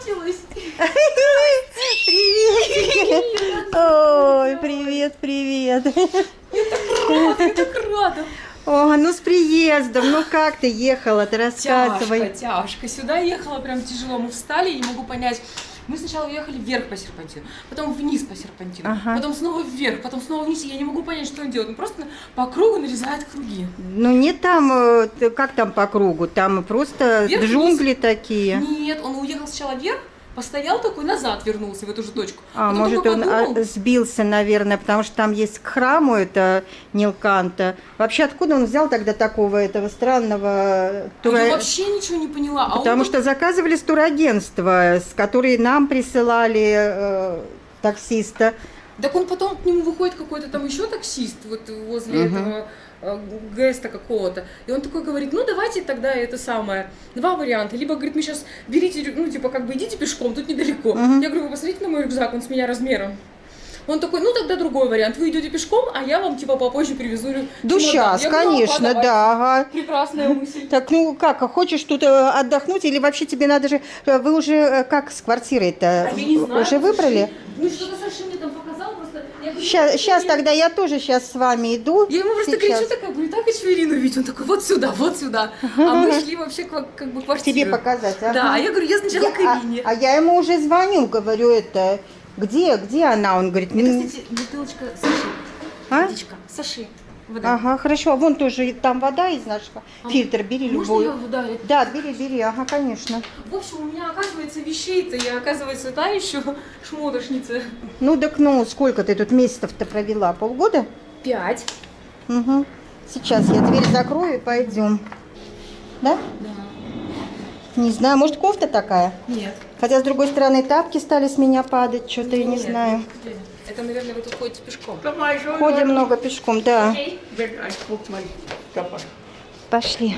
соскучилась. Привет. Ой, привет, привет. Я так рада. О, ну с приездом. Ну как ты ехала? Ты рассказывай. Тяжко. Сюда ехала прям тяжело. Мы встали, и не могу понять. Мы сначала уехали вверх по серпантину, потом вниз по серпантину, потом снова вверх, потом снова вниз. И я не могу понять, что он делает. Он просто по кругу нарезает круги. Ну не там, как там по кругу, там просто Вверх, джунгли вниз. такие. Нет, он уехал сначала вверх, постоял такой, назад вернулся в эту же точку. А потом может он сбился, наверное, потому что там есть к храму, это Нилканта. Вообще, откуда он взял тогда такого этого странного Я вообще ничего не поняла. Потому что заказывали с турагентства, с которые нам присылали таксиста. Так он потом к нему выходит какой-то там еще таксист, вот возле этого ГЭСта какого-то. И он такой говорит, ну давайте тогда это самое, два варианта. Либо, говорит, мы сейчас берите, ну типа как бы идите пешком, тут недалеко. Я говорю, вы посмотрите на мой рюкзак, он с меня размером. Он такой, ну тогда другой вариант, вы идете пешком, а я вам типа попозже привезу чемодан. Да сейчас, конечно, да. Ага. Прекрасная мысль. Так, ну как, хочешь тут отдохнуть или вообще тебе надо же, вы уже как с квартирой-то уже выбрали? Ну что-то Саша мне там показал, просто... Сейчас тогда я тоже сейчас с вами иду. Я ему просто кричу такая, говорю, так Эчверину видеть. Он такой, вот сюда, вот сюда. А мы шли вообще как бы квартиру. Тебе показать, ага. Да, а я говорю, я сначала к Ирине. А я ему уже звоню, говорю, это... Где она? Он говорит... Это, кстати, бутылочка Саши. Водичка. Саши. Вода. Ага, хорошо. Вон тоже там вода из нашего. Фильтр бери любой. Да, бери, ага, конечно. В общем, у меня, оказывается, вещей-то, я, оказывается, та еще шмотошница. Ну, так ну, сколько ты тут месяцев-то провела? Полгода? 5. Угу. Сейчас я дверь закрою и пойдем. Да? Да. Не знаю, может, кофта такая? Нет. Хотя, с другой стороны, тапки стали с меня падать, что-то я не знаю. Это, наверное, вы тут ходите пешком. Ходим много пешком, да. Пошли.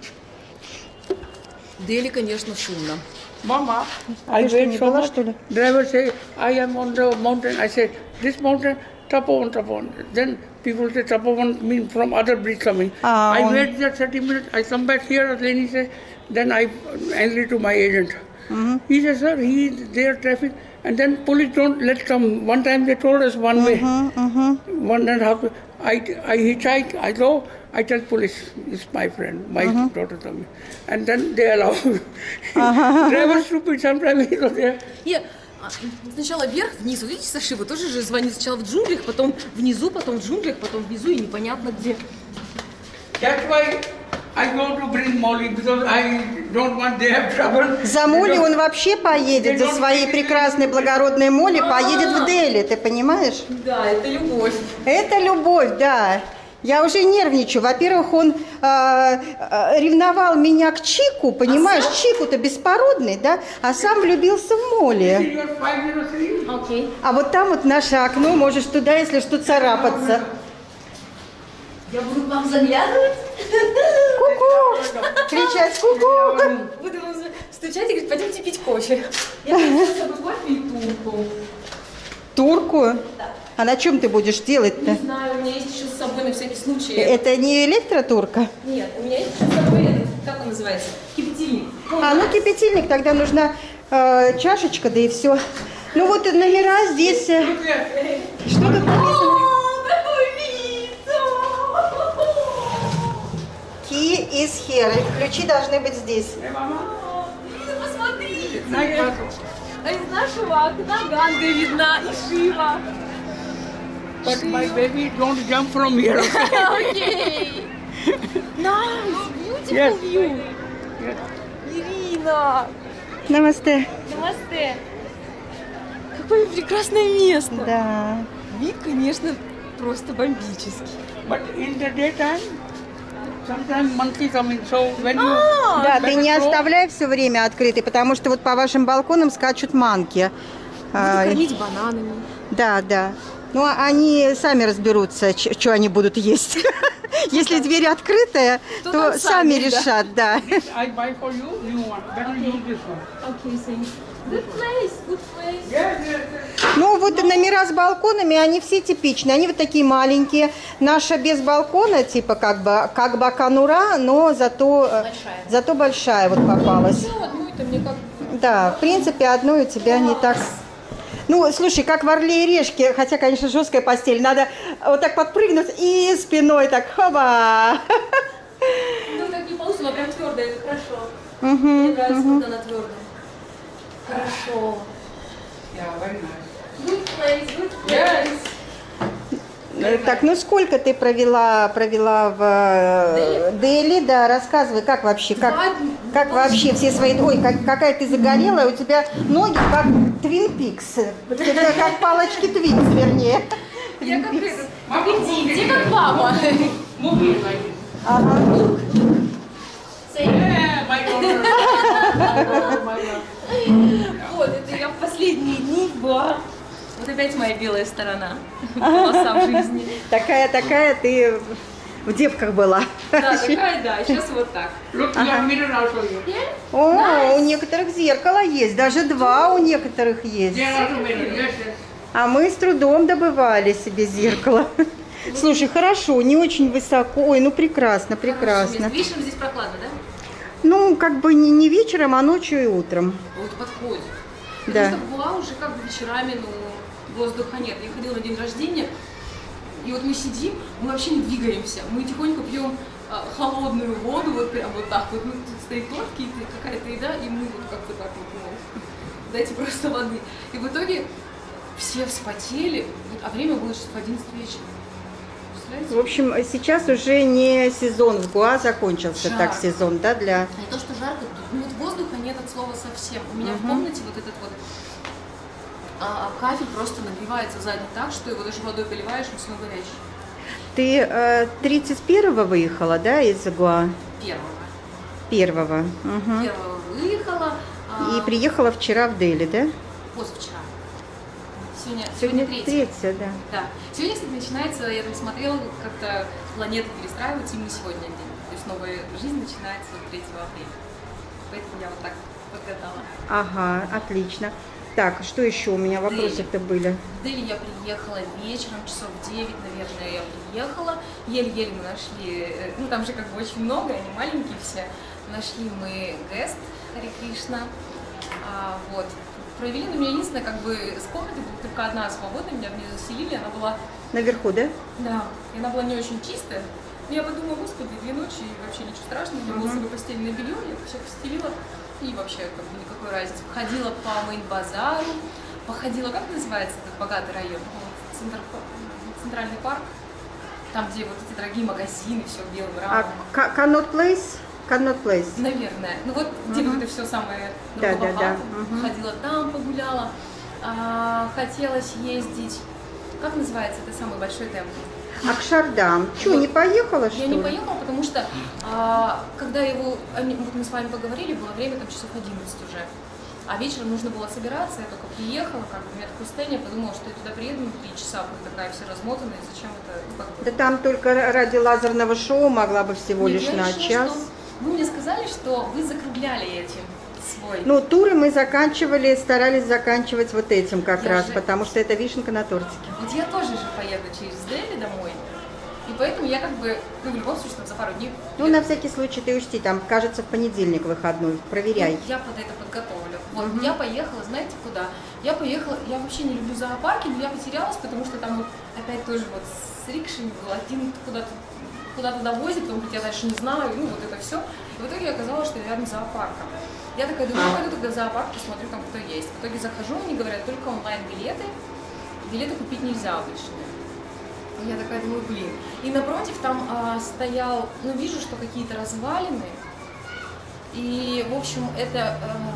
В Дели, конечно, шумно. Mama, I wait so much. Driver say, I am on the mountain. I said, this mountain, Tapovan. Then people say Tapovan means from other bridge coming. I wait there 30 minutes. I come back here. Then he said, then I angry to my agent. He says, sir, he is there traffic. And then police don't let come. One time they told us one way. 1.5. I hitchhike. I go. I tell police, it's my friend, my daughter told me. And then they allow. Driver stupid, sometimes he goes there. Сначала вверх, вниз. Видите, Саши, вы тоже же звонит сначала в джунглях, потом внизу, потом в джунглях, потом внизу и непонятно где. That's why I go to bring Molly, because I don't want they have trouble. За Молли он вообще поедет, за своей прекрасной благородной Молли поедет в Дели, ты понимаешь? Да, это любовь. Это любовь, да. Я уже нервничаю. Во-первых, он ревновал меня к Чику, понимаешь? Чику-то беспородный, да? А сам влюбился в Молли. Okay. А вот там вот наше окно, можешь туда, если что, царапаться. Я буду к вам заглядывать? Ку-ку! Кричать ку-ку! Буду вам стучать и говорить, пойдемте пить кофе. Я хочу с собой кофе и турку. Турку? Да. А на чем ты будешь делать-то? Не знаю, у меня есть еще с собой на всякий случай. Это не электротурка? Нет, у меня есть еще с собой, как он называется, кипятильник. Ну кипятильник, тогда нужна чашечка, да и все. Ну вот номера здесь. Что тут написано? Key is here. Ключи должны быть здесь. Посмотрите! А из нашего окна Ганга видна и Шива. But my baby, don't jump from here. Okay. Nice, beautiful view. Ирина. Намасте. Намасте. Какое прекрасное место. Да. Вид, конечно, просто бомбический. But in the daytime, sometimes monkey coming. So when you Да, ты не оставляй все время открытой, потому что вот по вашим балконам скачут манки. Буду кормить бананами. Да, да. Ну, они сами разберутся, что они будут есть. Если дверь открытая, то сами решат, да. I buy for you new one. Better use this one. Okay, thanks. Good place, good place. Yes. Ну, вот номера с балконами, они все типичные. Они вот такие маленькие. Наша без балкона, типа как бы конура, но зато большая вот попалась. Ну, это мне как Да, в принципе, одной у тебя не так... Ну, слушай, как в «Орле и Решке», хотя, конечно, жесткая постель, надо вот так подпрыгнуть и спиной так, хоба! Ну, так не получится, она прям твердая, это хорошо. Мне нравится, когда она твердая. Хорошо. Yeah, very nice. Good place, good place. Так, ну сколько ты провела в Дели? Да, рассказывай, как вообще, как вообще все свои... Ой, какая ты загорелая, у тебя ноги как Твин Пикс, как палочки Твинс, вернее. Я как этот, как иди, где как папа. Ага. Yeah, my daughter. My daughter, my daughter. Вот, это я в последние дни была. Вот опять моя белая сторона. Полоса в жизни. Такая ты в девках была. Да, такая, да. Сейчас вот так. Look, your mirror also here. О, у некоторых зеркало есть, даже два у некоторых есть. There also mirror, yes, yes. А мы с трудом добывали себе зеркало. Слушай, хорошо, не очень высоко. Ой, ну прекрасно, прекрасно. Вечером здесь прохладно, да? Ну, как бы не вечером, а ночью и утром. Вот подходит. Да. Потому что была уже как бы вечерами, ну, воздуха нет. Я ходила на день рождения, и вот мы сидим, мы вообще не двигаемся. Мы тихонько пьем холодную воду, вот прям вот так вот. Ну, тут стоит торт, какая-то еда, и мы вот как-то так вот, ну, дайте просто воды. И в итоге все вспотели, а время было сейчас в 11 вечера. В общем, сейчас уже не сезон в Гоа закончился, Жарко. так сезон, да, для... Не то, что жарко, ну вот воздуха нет от слова совсем. У меня в комнате вот этот вот кафель просто нагревается сзади так, что его даже водой поливаешь, он снова горячий. Ты 31-го выехала, да, из Гоа? Первого. 1-го. Угу. Первого выехала. И приехала вчера в Дели, да? Позавчера. Сегодня 3. 3, да. Да. Сегодня, кстати, начинается, я там смотрела, как-то планеты перестраиваются, именно сегодня день. То есть новая жизнь начинается 3 апреля. Поэтому я вот так подгадала. Ага, отлично. Так, что еще у меня вопросы-то были? В Дели я приехала вечером, часов 9, наверное, я приехала. Еле-еле мы нашли, ну там же как бы очень много, они маленькие все. Нашли мы Гест, Харе Кришна. Вот. Провели, но у меня единственное, как бы, с комнаты была только одна свободная, меня в нее заселили, она была... Наверху, да? Да, и она была не очень чистая. Но я подумала, господи, 2 ночи, и вообще ничего страшного, я была с собой постельное белье, я все постелила, и вообще, как бы, никакой разницы. Ходила по Мейн-базару, походила, как называется этот богатый район? Центральный парк, там, где вот эти дорогие магазины, все белым рамом. Cannot Place? Наверное. Ну вот, где вот это все самое Да. Ходила там, погуляла. Хотелось ездить. Как называется это самый большой темпл? Акшардам. Что, не поехала, что Я ли? не поехала, потому что, когда вот мы с вами поговорили, было время там часов 11 уже. А вечером нужно было собираться, я только приехала, как бы, у меня такое состояние, я подумала, что я туда приеду на 3 часа, буду такая вся размотанная, зачем это, ну, как бы... Да там только ради лазерного шоу могла бы всего Нет, лишь я на решила, час. что вы мне сказали, что вы закругляли этим свой... Ну, туры мы старались заканчивать вот этим как Я раз, же- потому что это вишенка на тортике. Вот я тоже же поеду через Дели домой, и поэтому я как бы, ну, в любом случае, там, за пару дней... Ну, на всякий случай ты учти, там, кажется, в понедельник выходной, проверяй. Я под это подготовлю. Вот я поехала, знаете куда? Я поехала, я вообще не люблю зоопарки, но я потерялась, потому что там вот опять тоже вот с рикшами был один куда-то довозит, потом говорит, я дальше не знаю, ну вот это все. И в итоге оказалось, что я рядом с зоопарком. Я такая думаю, пойду тогда в зоопарк, посмотрю там, кто есть. В итоге захожу, они говорят, только онлайн-билеты, билеты купить нельзя обычные. Я такая думаю, блин. И напротив там стоял, ну вижу, что какие-то развалины. И, в общем, это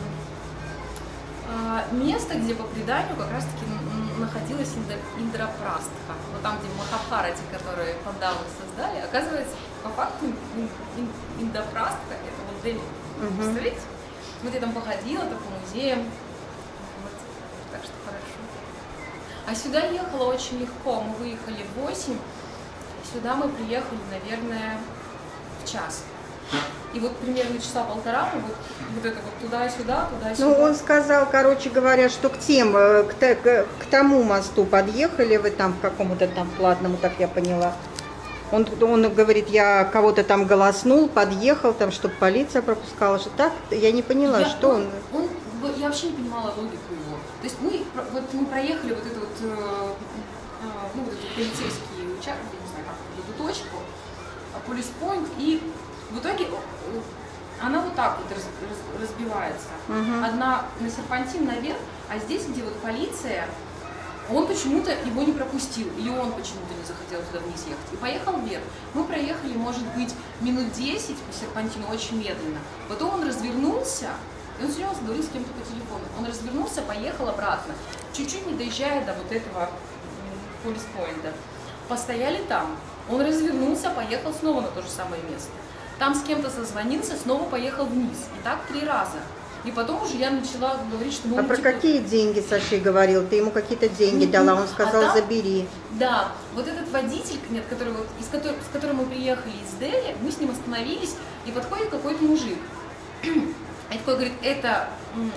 место, где по преданию как раз-таки находилась Индрапрастха. Вот там, где Махабхарати, которые пандавы создали, оказывается, по факту Индрапрастха это вот Дели. Представляете? Вот я там походила, так по музеям. Вот. Так что хорошо. А сюда ехала очень легко. Мы выехали в 8. Сюда мы приехали, наверное, в час. И вот примерно часа полтора мы вот это вот туда-сюда, туда-сюда. Ну, он сказал, короче говоря, что к тому мосту подъехали вы там, к какому-то там платному, так я поняла. Он говорит, я кого-то там голоснул, подъехал, там, чтобы полиция пропускала. Что так? Я не поняла, что он... Он Вот я вообще не понимала логику его. То есть мы проехали вот это вот, ну, вот этот полицейский участок, я не знаю, как эту точку, полис-пойнт, и в итоге она вот так вот разбивается. Одна на серпантин наверх, а здесь, где вот полиция, он почему-то его не пропустил, или он почему-то не захотел туда вниз ехать, и поехал вверх. Мы проехали, может быть, минут 10 по серпантину, очень медленно. Потом он развернулся, и он все время говорил с кем-то по телефону. Он развернулся, поехал обратно, чуть-чуть не доезжая до вот этого полис-пойнта. Постояли там, он развернулся, поехал снова на то же самое место. Там с кем-то созвонился, снова поехал вниз. И так 3 раза. И потом уже я начала говорить, что... А про какие деньги Саши говорил? Ты ему какие-то деньги дала, он сказал, там, забери. Да, вот этот водитель, нет, с которым мы приехали из Дели, мы с ним остановились, и подходит какой-то мужик. И такой говорит, это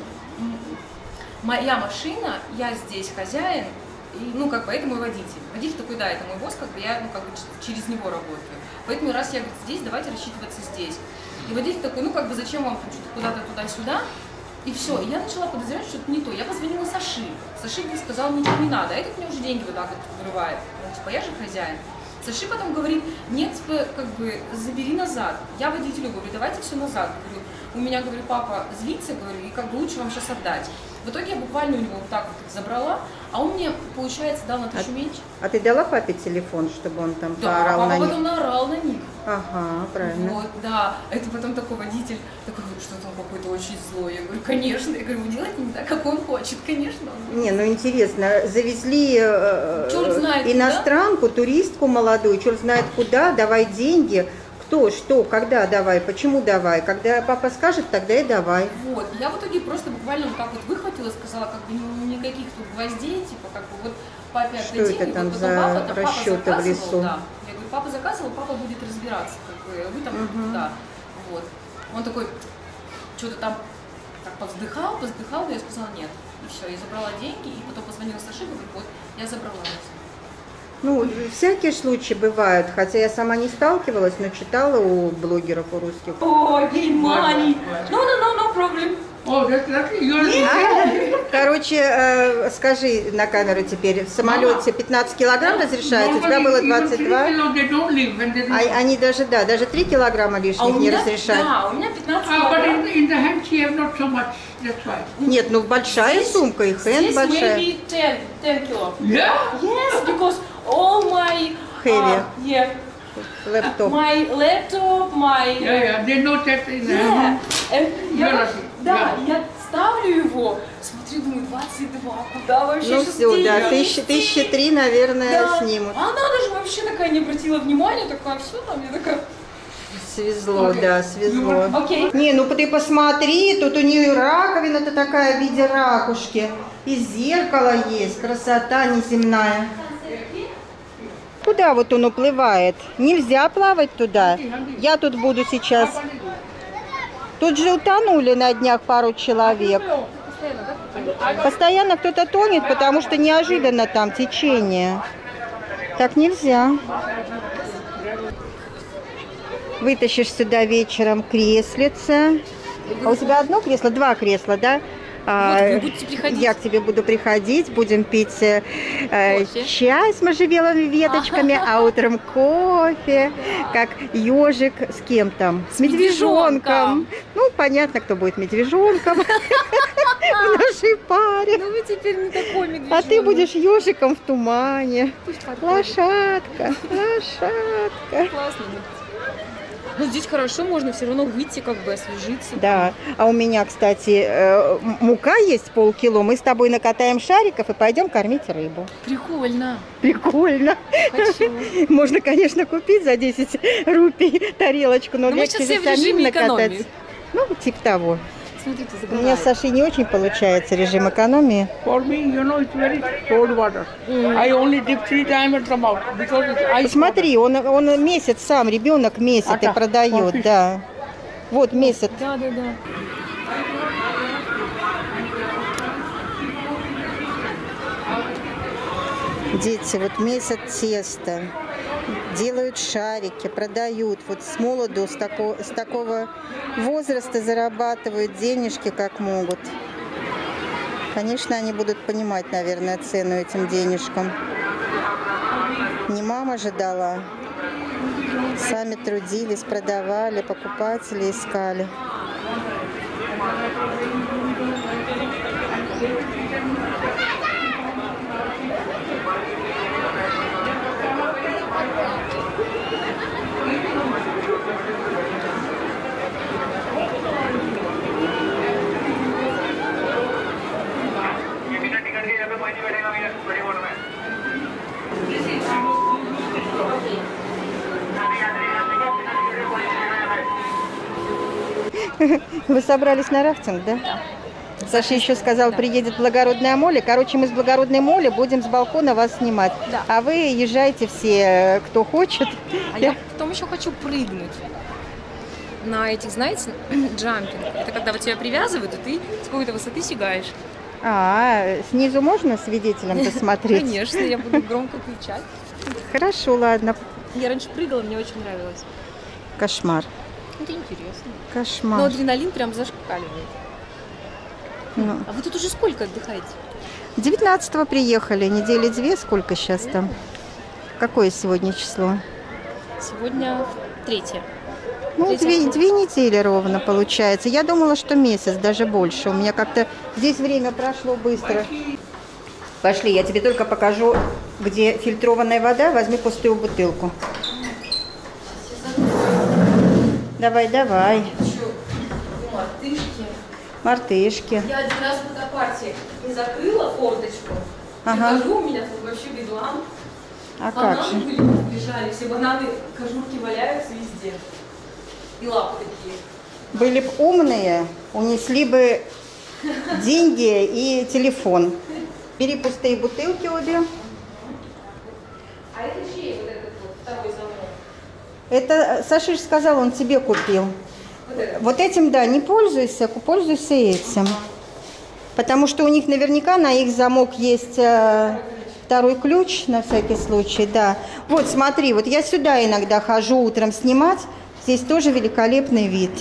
моя машина, я здесь хозяин, и, ну, как бы, это мой водитель. Водитель такой, да, это мой босс, как бы я, ну, как бы, через него работаю. Поэтому раз я, говорит, здесь, давайте рассчитываться здесь. И водитель такой, ну, как бы, зачем вам что-то куда-то туда-сюда? И все. И я начала подозревать, что это не то. Я позвонила Саши. Саши мне сказал, ничего не надо. А этот мне уже деньги вот так вот вырывает. Ну, типа, я же хозяин. Саши потом говорит, нет, типа, как бы, забери назад. Я водителю говорю, давайте все назад. Говорю, у меня, говорю, папа злится, говорю, и как бы лучше вам сейчас отдать. В итоге я буквально у него вот так вот забрала, а он мне, получается, дал на 1000 меньше. А ты дала папе телефон, чтобы он там да, поорал на них? Да, папа потом наорал на них. Ага, правильно. Вот, да. Это потом такой водитель, такой, что там какой-то очень злой. Я говорю, конечно. Я говорю, вы делаете не так, как он хочет, конечно. Не, ну интересно, завезли знает, иностранку, куда? Туристку молодую, черт знает куда, давай деньги. Кто, что, когда давай, почему давай, когда папа скажет, тогда и давай. Вот, я в итоге просто буквально вот так вот выхватила, сказала, как бы никаких тут гвоздей, типа, как бы вот папе отдадим. Что это там вот, за расчеты в лесу? Да. Я говорю, папа заказывал, папа будет разбираться, как бы, вы там, да, вот. Он такой, что-то там так повздыхал, но я сказала нет. И все, я забрала деньги, и потом позвонила Саше, говорю, вот, я забрала. Ну, всякие случаи бывают, хотя я сама не сталкивалась, но читала у блогеров, у русских. Ой, money. No problem. Короче, скажи на камеру теперь, в самолете 15 килограмм разрешают, у тебя было 22? Они даже, да, даже 3 килограмма лишних не разрешают. Да, у меня 15 килограмм. Нет, ну большая сумка, и хэнд большая. Maybe 10 kilo. Yeah? Yes, because all my heavy. Laptop. My laptop, my... they know that in Да, я ставлю его, смотрю, думаю, 22, куда вообще ну сейчас все, да, 1003, наверное, да. снимут. Она даже вообще такая не обратила внимания, такая, все там, я такая... Свезло, да, свезло. Не, ну ты посмотри, тут у нее раковина-то такая в виде ракушки. И зеркало есть, красота неземная. Куда вот он уплывает? Нельзя плавать туда. Я тут буду сейчас. Тут же утонули на днях пару человек. Постоянно кто-то тонет, потому что неожиданно там течение. Так нельзя. Вытащишь сюда вечером креслице. А у тебя одно кресло? 2 кресла, да? Вы будете приходить. Я к тебе буду приходить, будем пить чай с можжевеловыми веточками, а утром кофе, как ежик с кем там? С медвежонком. Ну, понятно, кто будет медвежонком в нашей паре. Ну, вы теперь не такой медвежонок. А ты будешь ежиком в тумане. Лошадка, лошадка. Классно. Ну, здесь хорошо, можно все равно выйти, как бы освежиться. Да, а у меня, кстати, мука есть полкило. Мы с тобой накатаем шариков и пойдем кормить рыбу. Прикольно. Прикольно. Хочу. Можно, конечно, купить за 10 рупий тарелочку, но легче же самим накатать. Ну, типа того. Смотрите, У меня с Сашей не очень получается режим экономии. For me, you know, it's very cold water. I only dip 3 times and come out because it's ice. Посмотри, он месяц сам, ребенок месяц и продает, да. Вот месяц. Да. Дети, вот месяц теста, делают шарики, продают. Вот с молоду, с такого возраста зарабатывают денежки как могут. Конечно, они будут понимать, наверное, цену этим денежкам. Не мама же дала. Сами трудились, продавали, покупатели искали. Вы собрались на рафтинг, да? Да. Саша еще сказал, приедет благородная моля. Короче, мы с благородной моли будем с балкона вас снимать. Да. А вы езжайте все, кто хочет. А я потом еще хочу прыгнуть на этих, знаете, джампинг. Это когда вот тебя привязывают, и ты с какой-то высоты сигаешь. Снизу можно свидетелям посмотреть? Конечно, я буду громко кричать. Хорошо, ладно. Я раньше прыгала, мне очень нравилось. Кошмар. Это интересно. Кошмар. Но адреналин прям зашкаливает. Ну. А вы тут уже сколько отдыхаете? 19-го приехали, недели 2, сколько сейчас там? Какое сегодня число? Сегодня 3. Ну, 2 недели ровно получается. Я думала, что месяц, даже больше. У меня как-то здесь время прошло быстро. Пошли, я тебе только покажу, где фильтрованная вода. Возьми пустую бутылку. Давай, давай. Мартышки. Мартышки. Я один раз в фотопартии не закрыла форточку. Прихожу, у меня тут вообще бедлам. А как же? Бананы лежали, все бананы, кожурки валяются везде. И лапы такие. Были бы умные, унесли бы деньги и телефон. Бери пустые бутылки обе. А это чей вот этот вот второй замок? Это Саша же сказал, он тебе купил. Вот этим, да, не пользуйся, пользуйся этим. Потому что у них наверняка на их замок есть второй ключ, на всякий случай, да. Вот смотри, вот я сюда иногда хожу утром снимать. Здесь тоже великолепный вид.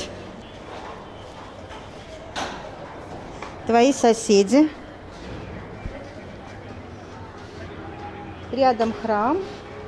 Твои соседи. Рядом храм.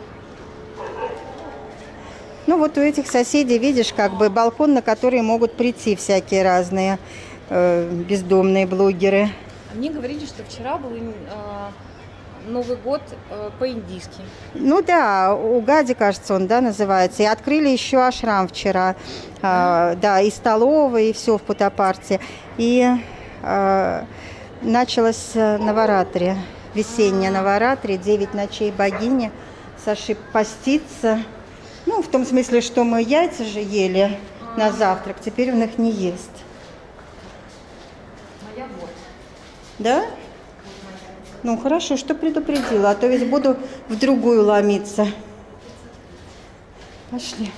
Ну вот у этих соседей, видишь, как бы балкон, на который могут прийти всякие разные бездомные блогеры. Мне говорили, что вчера был Новый год по-индийски. Ну да, Угади, кажется, он, да, называется. И открыли еще ашрам вчера. Да, и столовая, и все в Путапарте. И началось Наваратри, весенняя Наваратри, 9 ночей богини. Саши постится. Ну, в том смысле, что мы яйца же ели на завтрак, теперь он их не ест. Моя вот. Да? Ну, хорошо, что предупредила, а то ведь буду в другую ломиться. Пошли.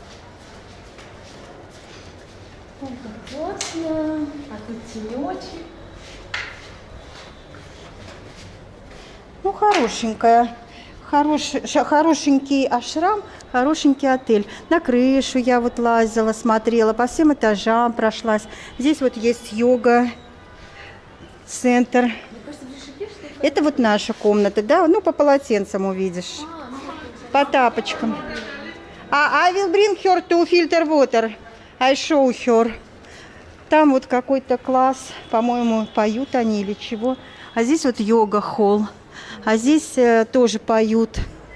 Классно. А тут тенечек. Ну, хорошенькая. Хорошенький ашрам, хорошенький отель. На крышу я вот лазила, смотрела, по всем этажам прошлась. Здесь вот есть йога-центр. Это вот наша комната, да? Ну, по полотенцам увидишь. По тапочкам. I will bring her to filter water. I show her. Там вот какой-то класс, по-моему, поют они или чего. А здесь вот йога-холл. А здесь тоже поют.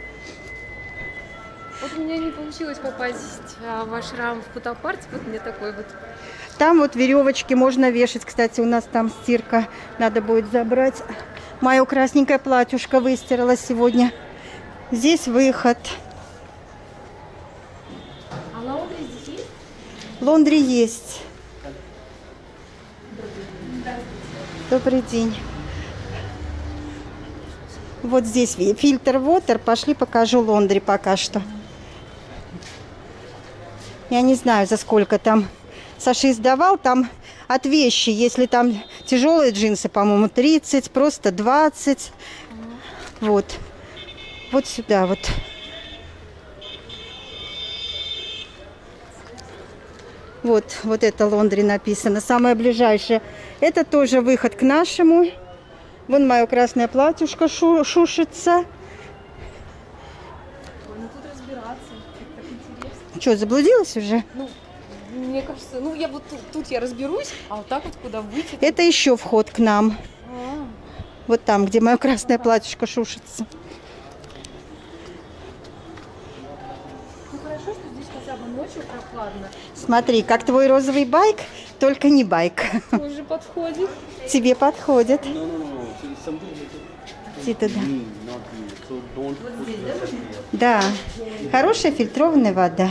Вот у меня не получилось попасть в ашрам в Путапарте, вот мне такой вот. Там вот веревочки можно вешать. Кстати, у нас там стирка. Надо будет забрать. Мое красненькое платьюшко выстирала сегодня. Здесь выход. А лаундри здесь есть? Лондри есть. Добрый день. Вот здесь фильтр water. Пошли покажу лондри пока что. Я не знаю, за сколько там Саша издавал. Там от вещи, если там тяжелые джинсы, по-моему, 30, просто 20. Вот. Вот сюда вот. Вот это лондри написано. Самое ближайшее. Это тоже выход к нашему. Вон мое красное платьюшко шушится. Ну тут разбираться, это так интересно. Что, заблудилась уже? Ну, мне кажется, ну я вот тут я разберусь, а вот так вот куда выйти? Это еще вход к нам. А, Вот там, где мое красное платьюшко шушится. ну хорошо, что здесь хотя бы ночью прохладно. Смотри, как твой розовый байк, только не байк. Уже подходит. Тебе подходит. Иди туда. Да, хорошая фильтрованная вода.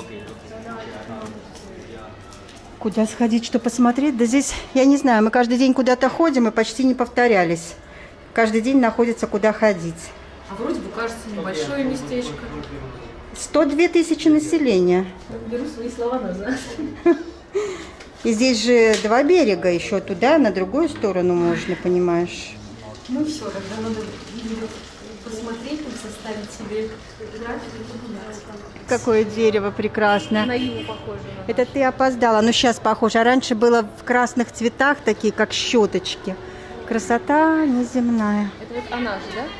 Куда сходить, что посмотреть? Да здесь, я не знаю, мы каждый день куда-то ходим и почти не повторялись. Каждый день находится, куда ходить. А вроде бы кажется небольшое местечко. 102 тысячи населения. Беру свои слова назад. И здесь же 2 берега, еще туда, на другую сторону можно, понимаешь. Ну все, тогда надо посмотреть, составить себе график и погуляться. Какое дерево прекрасное. На Иву похоже. Это ты опоздала, но сейчас похоже. А раньше было в красных цветах, такие как щеточки. Красота неземная. Это вот она же, да?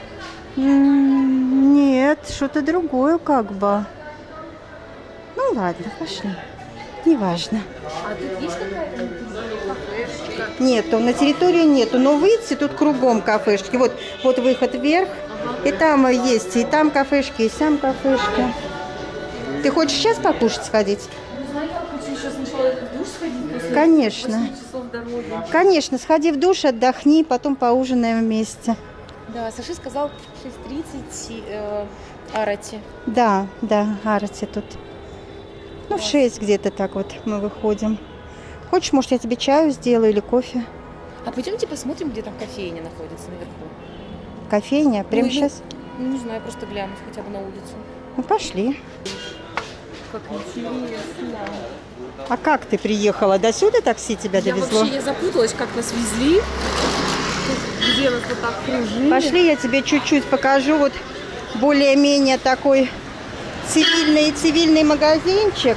Нет, что-то другое как бы. Ну ладно, пошли. Неважно. А тут есть какая-то кафешка? Нету, на территории нету, но выйти тут кругом кафешки. Вот выход вверх, и там есть, и там кафешки, и сам кафешки. Ты хочешь сейчас покушать сходить? Не знаю, я хочу еще сначала в душ сходить после Конечно. 8 часов дороги. Конечно, сходи в душ, отдохни, потом поужинаем вместе. Да, Саши сказал 6:30 Арати. Да, Арати тут. Ну, в 6 где-то так вот мы выходим. Хочешь, может, я тебе чаю сделаю или кофе? А пойдемте посмотрим, где там кофейня находится наверху. Кофейня? Прямо Ну, сейчас? Ну, не знаю, просто глянуть хотя бы на улицу. Ну, пошли. Как интересно. А как ты приехала? До сюда такси тебя довезло? Я запуталась, как нас везли. Где нас вот так кружили. Пошли, я тебе чуть-чуть покажу. Вот более-менее такой цивильный магазинчик.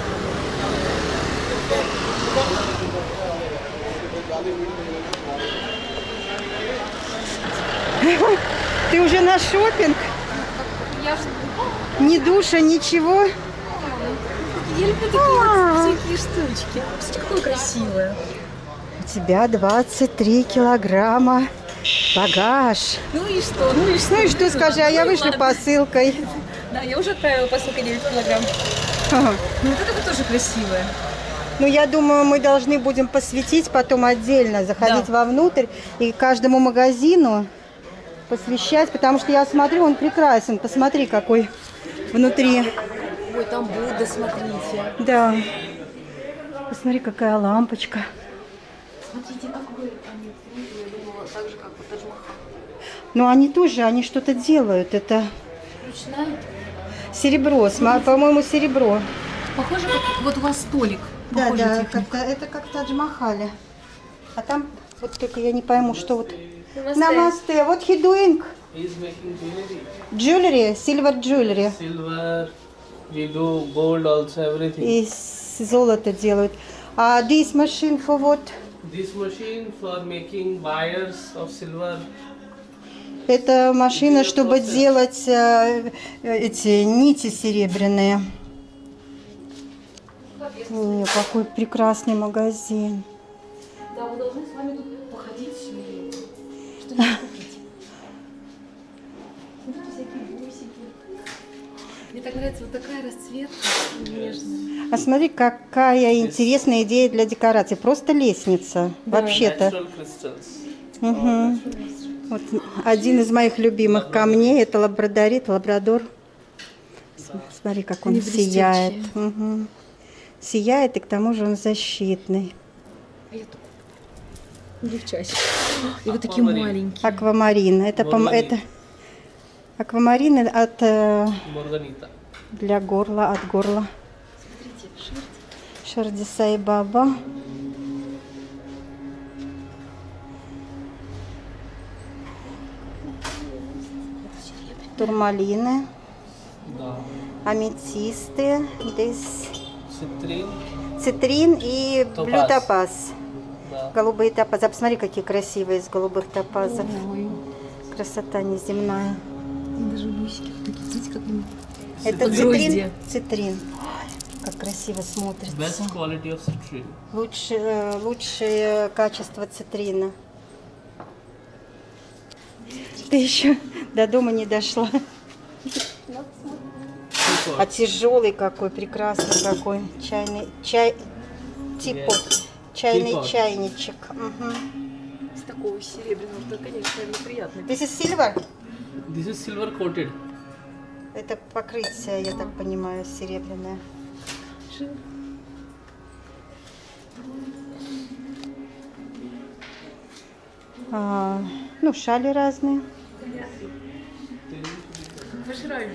Ты уже на шопинг? Я же Ни душа, ничего? я люблю такие вот всякие штучки. Смотри, какое красивое. У тебя 23 килограмма багаж. Ну и что? Ну и что? Ну и что, скажи, а я вышла посылкой. Да, я уже отправила посылку 9 килограмм. Ага. Ну вот это вот тоже красивое. Ну, я думаю, мы должны будем посвятить потом отдельно, заходить вовнутрь и каждому магазину посвящать, потому что я смотрю, он прекрасен. Посмотри, какой внутри. Ой, там Будда, смотрите. Да. Посмотри, какая лампочка. Смотрите, какой они круглый. Я думала, так же, как у Тадж-Махал. Но они тоже, они что-то делают. Это Ручная? серебро, по-моему, серебро. Похоже, как вот у вас столик. Да, Похоже, да, техника. это как в Тадж-Махале. А там, вот только я не пойму, что вот... Намасте. Намасте. What he doing? He's making Jewelry, jewelry. silver jewelry. Silver, we do gold also, everything. И золото делают. А this machine for what? This machine for making wires of silver. Это машина, чтобы делать эти нити серебряные. Какой прекрасный магазин. Да, мы должны с вами тут походить, что-нибудь купить. Смотрите, всякие бусики. Мне так нравится вот такая расцветка нежная. А смотри, какая интересная идея для декорации. Просто лестница, вообще-то. Natural crystals. Угу. Вот один из моих любимых камней, это лабрадор. Смотри, как он Они сияет. блестящие. Угу. Сияет, и к тому же он защитный. А я тут девчачек. И вот такие маленькие. Аквамарин. Это аквамарины от Morganita. для горла, от горла. Смотрите, шерсть. Шерди Сай-Баба. Турмалины, Да. аметисты, здесь Citrine. цитрин и Топаз. блютопаз. Да. Голубые топазы. Посмотри, какие красивые из голубых топазов. Ой, Красота неземная. даже бусики такие, смотрите, как они. Это Грозди. цитрин. Цитрин. Как красиво смотрится. Best quality of citrine. Лучшее качество цитрина. Ты еще до дома не дошла. А тяжелый какой, прекрасный какой. Чайный чайный Teapot. чайничек. Угу. С такого серебряного, что, конечно, неприятно. This is silver? This is silver coated. Это покрытие, я так понимаю, серебряное. Ну, шали разные. Пожирай.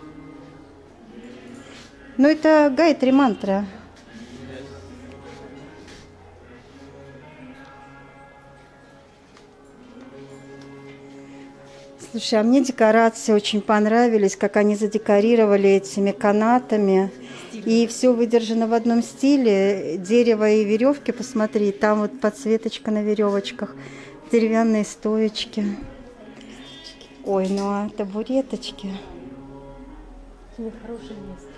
Ну, это Гайатри мантра. Слушай, а мне декорации очень понравились, как они задекорировали этими канатами. И все выдержано в одном стиле. Дерево и веревки, посмотри, там вот подсветочка на веревочках, деревянные стоечки. Ой, ну а табуреточки. Хорошее место.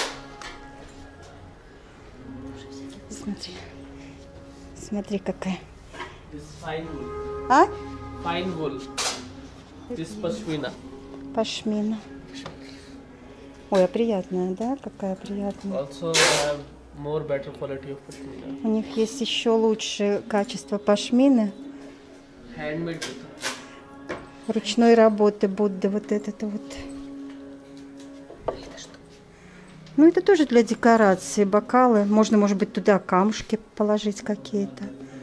Смотри. Смотри, какая. This is fine wool. А? Fine wool. This is pashmina. Пашмина. Ой, а приятная, да? Какая приятная. Also have more better quality of pashmina. У них есть еще лучшее качество пашмины. Handmade. Ручной работы Будды, вот это вот. Ну, это тоже для декорации, бокалы. Можно, может быть, туда камушки положить какие-то.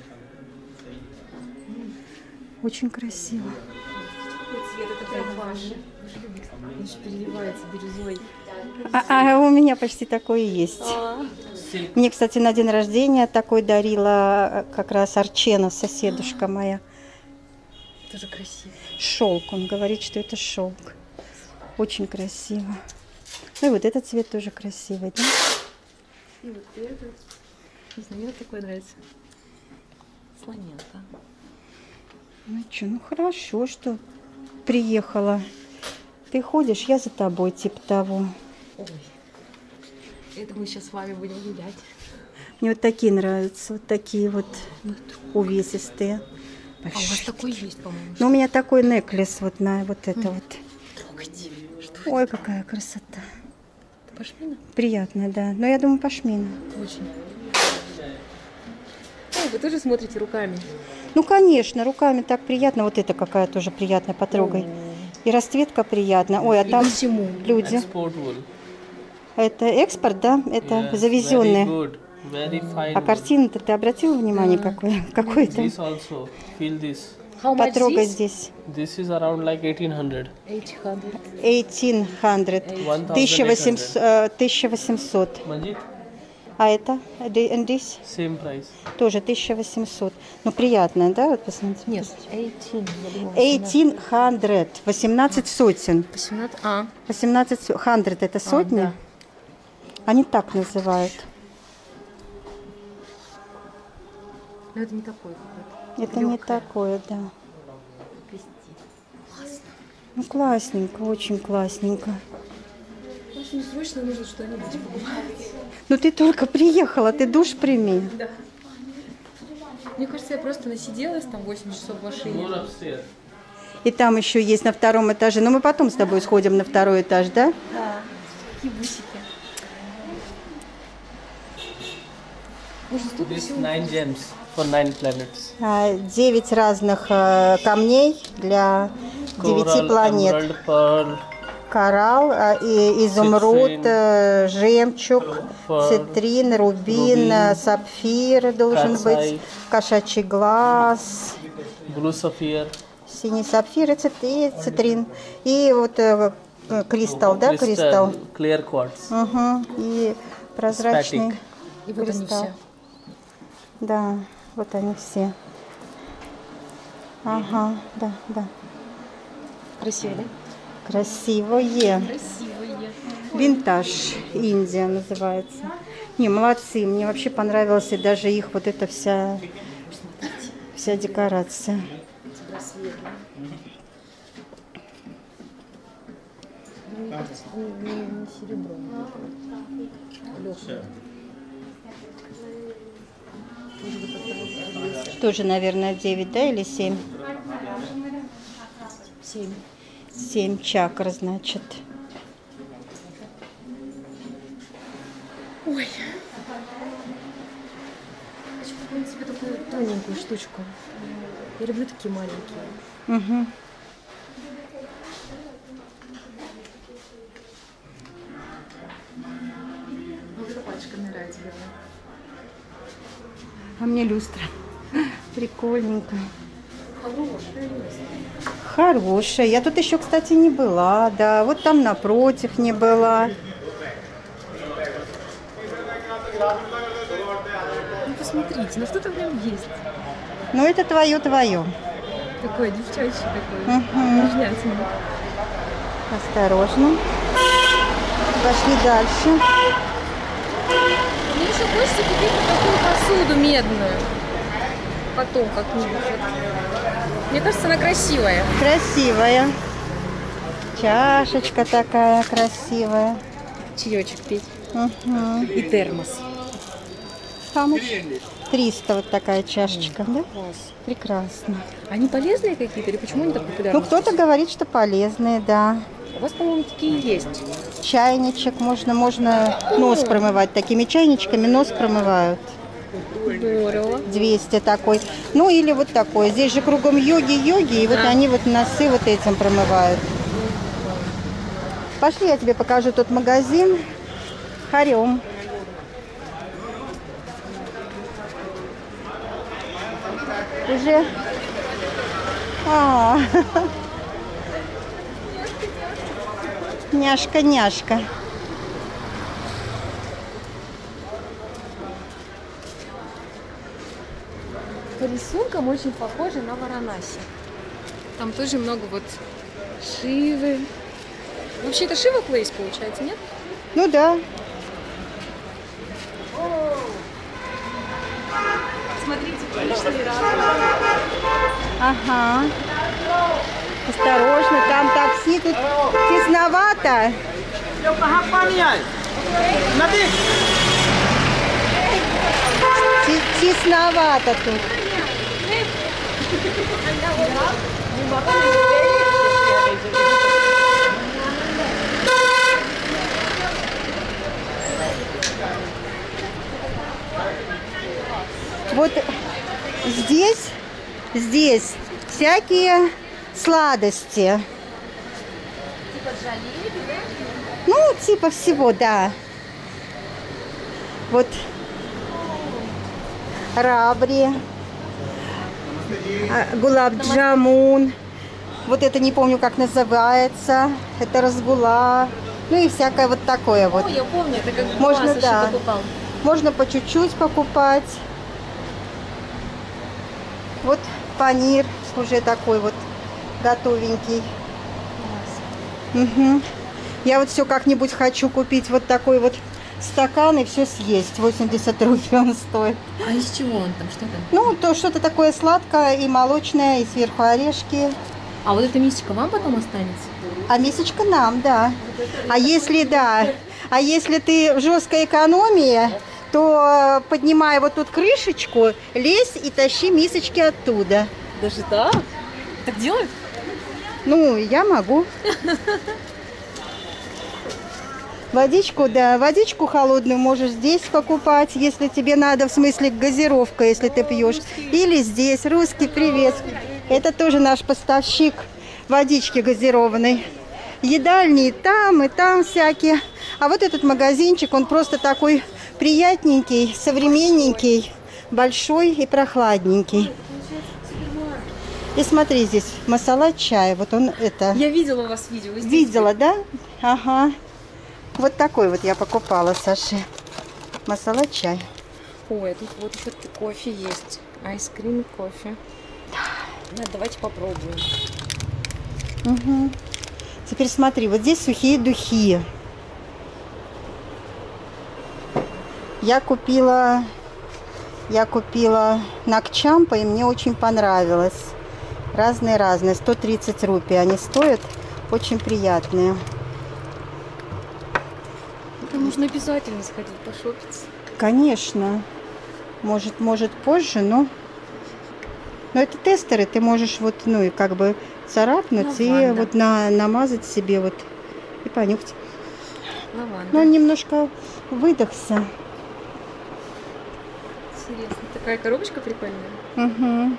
Очень красиво. Цвет, это прям ваш. Он же переливается бирюзой. А у меня почти такое и есть. Мне, кстати, на день рождения такой дарила как раз Арчена, соседушка моя. Тоже красиво. Шелк. Он говорит, что это шелк. Очень красиво. Ну и вот этот цвет тоже красивый, да? И вот этот. Не знаю, мне такой нравится. Слоненка. Ну что, ну хорошо, что приехала. Ты ходишь, я за тобой, типа того. Ой. Это мы сейчас с вами будем гулять. Мне вот такие нравятся, вот такие вот увесистые. А у вас такой есть, по-моему. Ну, у меня такой неклес вот на вот это вот. Трогайте. Что Ой, какая красота. это? Пашмина? Приятная, да. Но я думаю, пашмина. Очень. Ой, вы тоже смотрите руками? Ну, конечно, руками так приятно. Вот это какая тоже приятная, потрогай. И расцветка приятная. Ой, а там почему? люди. Export wool. Это экспорт, да? Это Yes, very завезенные. good. Very fine. А картина-то ты обратила внимание, какой-то? This also. Feel this. How much Потрогай this? здесь. This is around like 1800. 800. 1800. 1800. Manjit, А это? And this? same price. Тоже 1800. Ну, приятная, да? Вот посмотрите. Нет, 18. Я думала, 1800. 18 сотен. 18. А, 18 100 это сотни? да. Они так называют. Но это не такой какой-то. Это не Лёгкое. такое, да. Классно. Ну, классненько, очень классненько. Очень срочно нужно что-нибудь покупать. Ну, ты только приехала, ты душ прими. Да. Мне кажется, я просто насиделась там 8 часов в машине. More upstairs. И там еще есть на втором этаже. Но мы потом с тобой сходим на второй этаж, да? Да. Какие бусики. Боже, столько This всего. 9 gems for 9 planets. 9 разных камней для 9 Coral, планет. emerald, pearl, Коралл, изумруд, Цитрин. жемчуг, Pearl, цитрин, рубин, рубин, сапфир должен cat's быть, eye, кошачий глаз, blue sapphire, синий сапфир и цитрин. И вот кристалл, да, кристалл? clear quartz. Угу. И прозрачный Спатик. И вот они кристалл. все. Да, вот они все. Ага, да, да. Красиво, да? Красивое. Красивые. Винтаж Индия называется. Не, молодцы. Мне вообще понравилась и даже их вот эта вся Вся декорация. Тоже, наверное, 9, да, или 7? 7. 7 чакр, значит. Ой. Хочу купить себе такую тоненькую штучку. Я люблю такие маленькие. Угу. Вот эта пачка мне нравится. А мне люстра. Прикольненько. Хорошая люстра. Хорошая. Я тут еще, кстати, не была. Да, вот там напротив не была. Ну посмотрите, ну что-то в нем есть. Ну, это твое. Такой девчачий такой. Угу. Нежнятина. Осторожно. Пошли дальше. Мне еще хочется купить вот такую посуду медную. Потом как-нибудь. Мне кажется, она красивая. Красивая. Чашечка такая красивая. Чаечек пить. Угу. И термос. Там 300 вот такая чашечка, да? Класс. Прекрасно. Они полезные какие-то или почему они так популярны? Ну, кто-то говорит, что полезные, да. У вас, по-моему, такие есть. Чайничек, можно нос промывать. Такими чайничками нос промывают. Здорово. 200 такой. Ну, или вот такой. Здесь же кругом йоги, и вот они вот носы вот этим промывают. Пошли, я тебе покажу тот магазин. Харем. Уже... Няшка. По рисункам очень похоже на Варанаси. Там тоже много вот Шивы. Вообще это Шива Плейс получается, нет? Ну да. Смотрите, личные разные. Ага. Осторожно, там такси, тут тесновато. Тесновато тут. Вот здесь всякие сладости. Типа джалеби, да? Ну, типа всего, да. Вот рабри, гулаб-джамун. Вот это не помню, как называется. Это разгула. Ну и всякое вот такое вот. О, я помню, это как Можно, Саша да. покупал. Можно по чуть-чуть покупать. Вот панир уже такой вот готовенький. Угу. Я вот все как-нибудь хочу купить вот такой вот стакан и все съесть. 80 рупий он стоит. А из чего он там? Что там? Ну, то что-то такое сладкое и молочное, и сверху орешки. А вот эта мисочка вам потом останется? А мисочка нам, да. А если ты в жесткой экономии, то поднимай вот тут крышечку, лезь и тащи мисочки оттуда. Даже так? Так делают? Ну, я могу. Водичку, да, водичку холодную можешь здесь покупать, если тебе надо, в смысле газировка, если ты пьешь. Или здесь, русский, привет. Это тоже наш поставщик водички газированной. Едальни и там всякие. А вот этот магазинчик, он просто такой приятненький, современненький, большой и прохладненький. И смотри, здесь масала чай, вот он это... Я видела у вас видео. Видела, да? Ага. Вот такой вот я покупала, Саше. Масала чай. Ой, тут вот еще кофе есть. Айскрим, кофе. Да, давайте попробуем. Угу. Теперь смотри, вот здесь сухие духи. Я купила Я купила Накчампа, и мне очень понравилось. Разные-разные. 130 рупий они стоят. Очень приятные. Это нужно обязательно сходить пошопиться. Конечно. Может позже, но это тестеры. Ты можешь вот, ну и как бы царапнуть и Лаванда. вот намазать себе вот и понюхать. Лаванда. Но он немножко выдохся. Интересно. Такая коробочка прикольная. Угу.